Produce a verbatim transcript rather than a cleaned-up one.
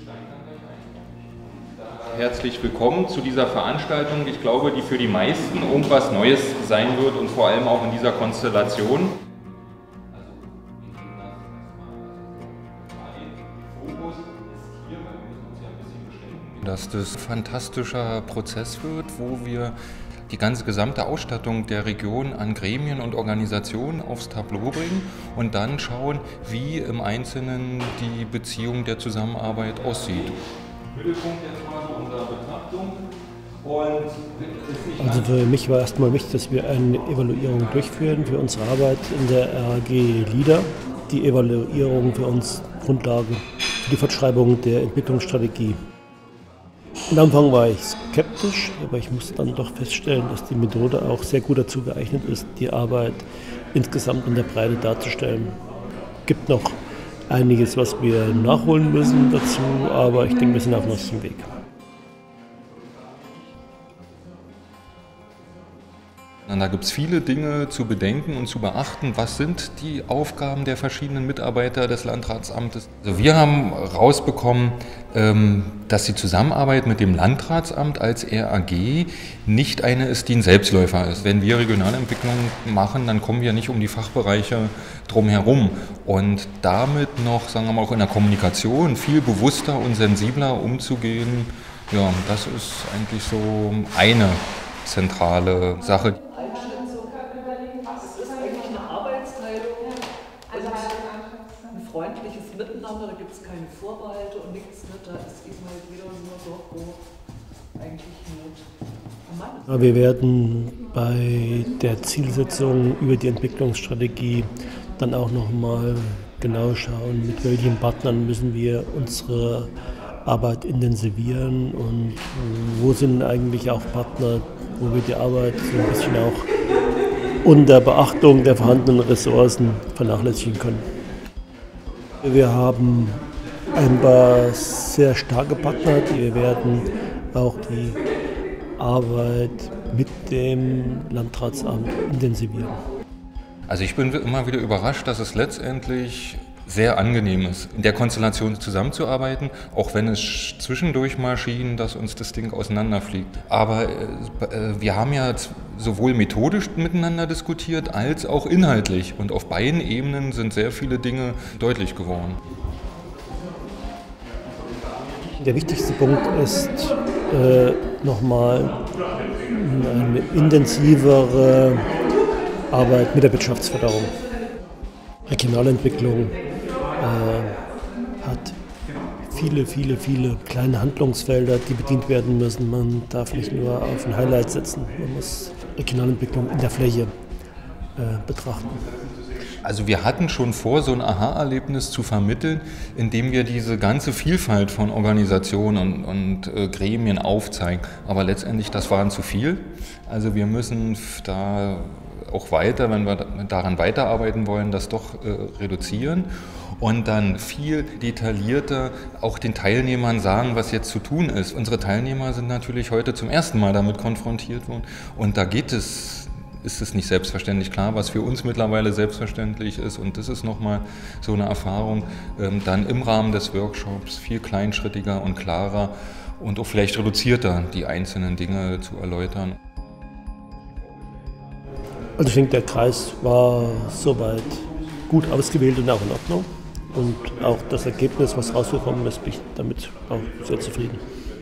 Herzlich willkommen zu dieser Veranstaltung. Ich glaube, die für die meisten irgendwas Neues sein wird und vor allem auch in dieser Konstellation. Dass das ein fantastischer Prozess wird, wo wir die ganze gesamte Ausstattung der Region an Gremien und Organisationen aufs Tableau bringen und dann schauen, wie im Einzelnen die Beziehung der Zusammenarbeit aussieht. Mittelpunkt jetzt mal so unserer Betrachtung. Und also für mich war erstmal wichtig, dass wir eine Evaluierung durchführen für unsere Arbeit in der R A G LIDA. Die Evaluierung für uns Grundlage für die Fortschreibung der Entwicklungsstrategie. Am Anfang war ich skeptisch, aber ich musste dann doch feststellen, dass die Methode auch sehr gut dazu geeignet ist, die Arbeit insgesamt in der Breite darzustellen. Es gibt noch einiges, was wir nachholen müssen dazu, aber ich denke, wir sind auf dem richtigen Weg. Da gibt es viele Dinge zu bedenken und zu beachten. Was sind die Aufgaben der verschiedenen Mitarbeiter des Landratsamtes? Also wir haben rausbekommen, dass die Zusammenarbeit mit dem Landratsamt als R A G nicht eine ist, die ein Selbstläufer ist. Wenn wir Regionalentwicklung machen, dann kommen wir nicht um die Fachbereiche drumherum. Und damit noch, sagen wir mal, auch in der Kommunikation viel bewusster und sensibler umzugehen, ja, das ist eigentlich so eine zentrale Sache. Ein freundliches Miteinander, da gibt es keine Vorbehalte und nichts, ne? Da ist eben halt jeder nur dort, wo eigentlich Not am Mann ist. Wir werden bei der Zielsetzung über die Entwicklungsstrategie dann auch nochmal genau schauen, mit welchen Partnern müssen wir unsere Arbeit intensivieren und wo sind eigentlich auch Partner, wo wir die Arbeit so ein bisschen auch unter Beachtung der vorhandenen Ressourcen vernachlässigen können. Wir haben ein paar sehr starke Partner, die werden auch die Arbeit mit dem Landratsamt intensivieren. Also ich bin immer wieder überrascht, dass es letztendlich sehr angenehm ist, in der Konstellation zusammenzuarbeiten, auch wenn es zwischendurch mal schien, dass uns das Ding auseinanderfliegt. Aber äh, wir haben ja sowohl methodisch miteinander diskutiert, als auch inhaltlich. Und auf beiden Ebenen sind sehr viele Dinge deutlich geworden. Der wichtigste Punkt ist äh, nochmal eine intensivere Arbeit mit der Wirtschaftsförderung. Regionalentwicklung äh, hat viele, viele, viele kleine Handlungsfelder, die bedient werden müssen. Man darf nicht nur auf ein Highlight setzen, man muss Regionalentwicklung in der Fläche äh, betrachten. Also wir hatten schon vor, so ein Aha-Erlebnis zu vermitteln, indem wir diese ganze Vielfalt von Organisationen und, und äh, Gremien aufzeigen. Aber letztendlich, das waren zu viel. Also wir müssen da auch weiter, wenn wir daran weiterarbeiten wollen, das doch äh, reduzieren und dann viel detaillierter auch den Teilnehmern sagen, was jetzt zu tun ist. Unsere Teilnehmer sind natürlich heute zum ersten Mal damit konfrontiert worden und da geht es, ist es nicht selbstverständlich klar, was für uns mittlerweile selbstverständlich ist und das ist nochmal so eine Erfahrung, ähm, dann im Rahmen des Workshops viel kleinschrittiger und klarer und auch vielleicht reduzierter die einzelnen Dinge zu erläutern. Also ich denke, der Kreis war soweit gut ausgewählt und auch in Ordnung. Und auch das Ergebnis, was rausgekommen ist, bin ich damit auch sehr zufrieden.